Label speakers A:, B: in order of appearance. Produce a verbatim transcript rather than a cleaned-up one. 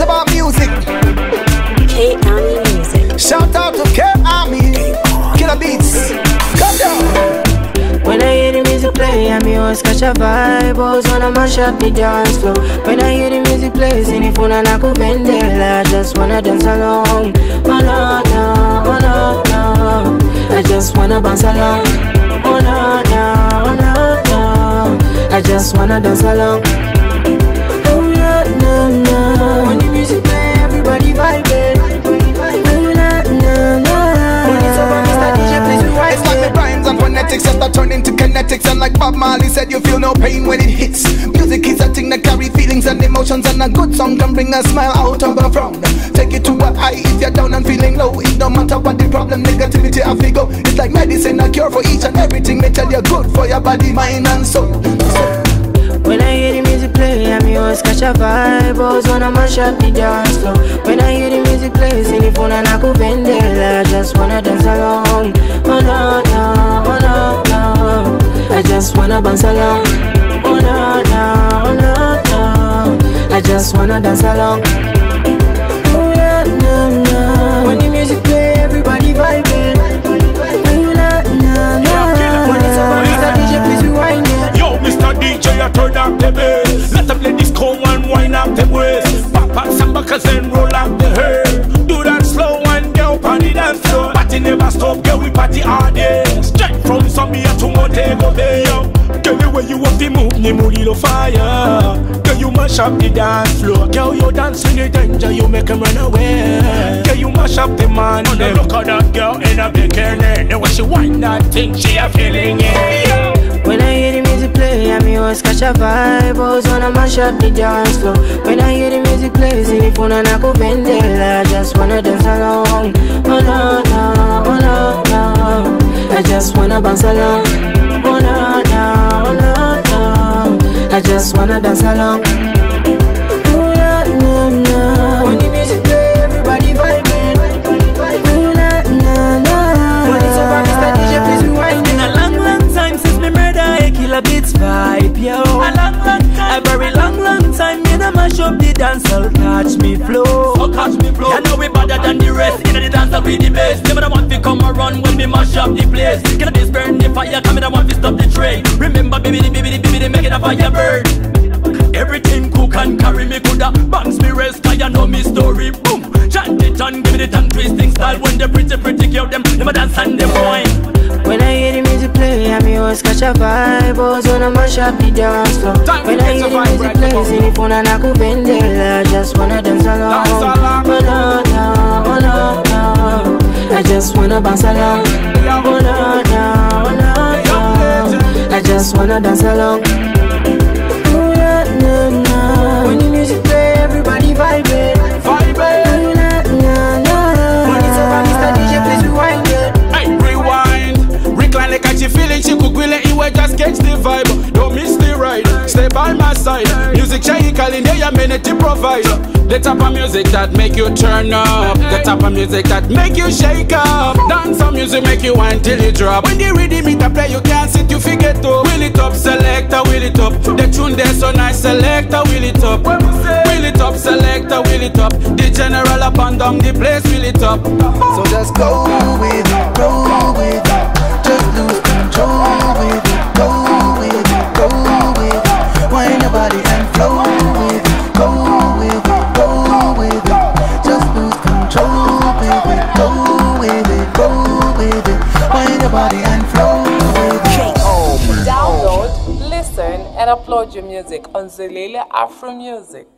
A: about music.
B: K-Army Music.
A: Shout out to K-Army. Killer Beats. Come down.
C: When I hear the music play, I me always catch a vibe. Always wanna mash up the dance floor. When I hear the music play, in the phone and I go bend it, I just wanna dance along. Oh no, no, oh no, no, I just wanna bounce along. Oh no, no, oh no, no, I just wanna dance along. Oh no, no, no, when the music play, everybody vibing. Oh no, no, no, when it's over, Mister D J please be wise.
A: It's like the rhymes and phonetics just that turn into kinetics. And like Bob Marley said, you feel no pain when it hits. Music is a thing that carry feelings and emotions, and a good song can bring a smile out of a frown. Take it to a high if you're down and feeling low. It don't matter what the problem, negativity I feel go. It's like medicine, a cure for each and everything. They tell you good for your body, mind and soul.
C: When I hear the music play, I me always catch a vibe. Always wanna mash up the dance floor. When I hear the music play, in the phone and I go bend it, I just wanna dance along. Oh no, no, oh no, no, I just wanna bounce along. Oh no, no, oh no, no, I just wanna dance along. Oh no, no, no, when the music play, everybody vibing. Oh no, no, no, when it's over, Mister D J please rewind it.
D: Yo, Mister D J, I turn up the bass. Let them ladies come and wind up them waist. Pop up some buckles and roll up the hair. Do that slow and go on the dance floor. Party never stop, girl, we party all day. Straight from Zambia to Montego Bay, yo. Girl, the way you want to move, you move little fire. Girl, you mash up the dance floor. Girl, you dance in the danger, you make them run away. Girl, you mash up the man. Oh, no, look at that girl in a bikini. The way she wind that thing, she a feeling it, yo.
C: When I hear the music play, I me always catch a vibe. Always wanna mash up the dance floor. When I hear the music play, in the phone and I go bend it, I just wanna dance along. Oh no, no, oh no, no, I just wanna bounce along. Oh no, no, oh no, no, I just wanna dance along. Oh no, no, no, when the music play, everybody vibing. Oh no, no, no, when it's over, Mister D J please rewind. In a long, long time since me murder a Killer Beats vibe, yo. A long, long time, a very long, long time. Me da mash up the dance, I'll catch me flow.
D: Oh, catch me flow.
E: You know we better than the rest. In the dance, I'll be the best. Never the want to come around when we mash up the place. Can I just burn the fire? Come in, I want to stop the train. Remember, baby, the baby, the baby, they make it a fire burn. Everything cook and carry me coulda bangs me rest, cause you know me story. Boom, chant it and give me the tongue twisting style. When the pretty pretty girl them, them a dance and them wine.
C: When I hear the music play, I me always catch a vibe. Always wanna mash up the dance floor. When I hear the music play, in the phone and I go bend it, I just wanna dance along. Oh no, no, oh no, no, I just wanna bounce along. Oh no, no, oh no, no, I just wanna dance along. Oh no, no, no, when the music play, everybody vibing.
D: Vibing.
C: Oh no, no, no, when it's over, Mister D J please rewind it.
D: Hey, rewind. Recline like I she feeling, she could grill it, you just catch the vibe. Don't miss the ride, stay by my side. Music shake calling, yeah, I'm in to provide. The type of music that make you turn up. The type of music that make you shake up. Dance some music make you whine till you drop. When the rhythm it a play, you can't sit, you forget to. Wheel it up, selector, wheel it up. The tune there so nice, selector, wheel it up. Wheel it up, selector, wheel it up. The general up and down the place, wheel it up.
A: So just go with it, go with it. Just lose control with it, go with it, go with it. Wind your body and flow with it, go with it, go with it. Just lose control with it, go with it, go with it. Wind your body and flow with it.
F: Download, listen, and upload your music on Zelele Afro Music.